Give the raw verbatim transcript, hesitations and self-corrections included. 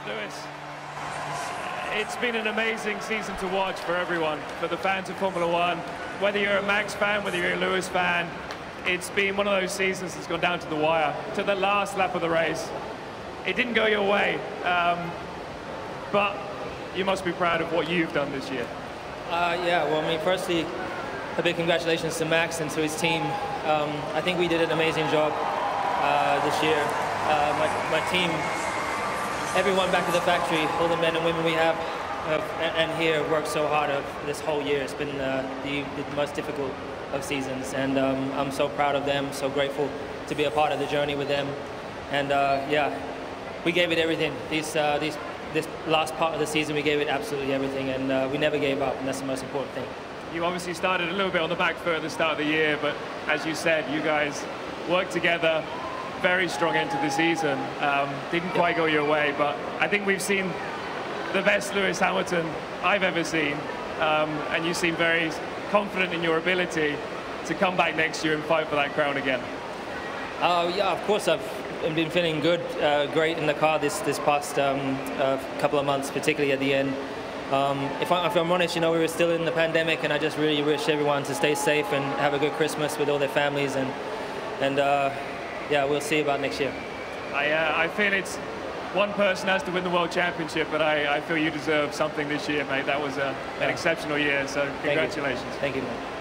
Lewis, it's been an amazing season to watch for everyone, for the fans of Formula One. Whether you're a Max fan, whether you're a Lewis fan, it's been one of those seasons that's gone down to the wire, to the last lap of the race. It didn't go your way, um, but you must be proud of what you've done this year. Uh, yeah, well, I mean, firstly, a big congratulations to Max and to his team. Um, I think we did an amazing job uh, this year. Uh, my, my team, everyone back at the factory, all the men and women we have, uh, and, and here worked so hard of this whole year. It's been uh, the, the most difficult of seasons, and um, I'm so proud of them, so grateful to be a part of the journey with them. And uh, yeah, we gave it everything. These, uh, these, this last part of the season, we gave it absolutely everything, and uh, we never gave up, and that's the most important thing. You obviously started a little bit on the back foot at the start of the year, but as you said, you guys worked together, very strong into the season. Um, didn't quite go your way, but I think we've seen the best Lewis Hamilton I've ever seen, um, and you seem very confident in your ability to come back next year and fight for that crown again. Uh, yeah, of course, I've been feeling good, uh, great in the car this this past um, uh, couple of months, particularly at the end. Um, if, I, if I'm honest, you know, we were still in the pandemic, and I just really wish everyone to stay safe and have a good Christmas with all their families, and and uh, yeah, we'll see about next year. I uh, I feel it's one person has to win the World Championship, but I, I feel you deserve something this year, mate. That was a, an exceptional year, so congratulations. Thank you, Thank you man.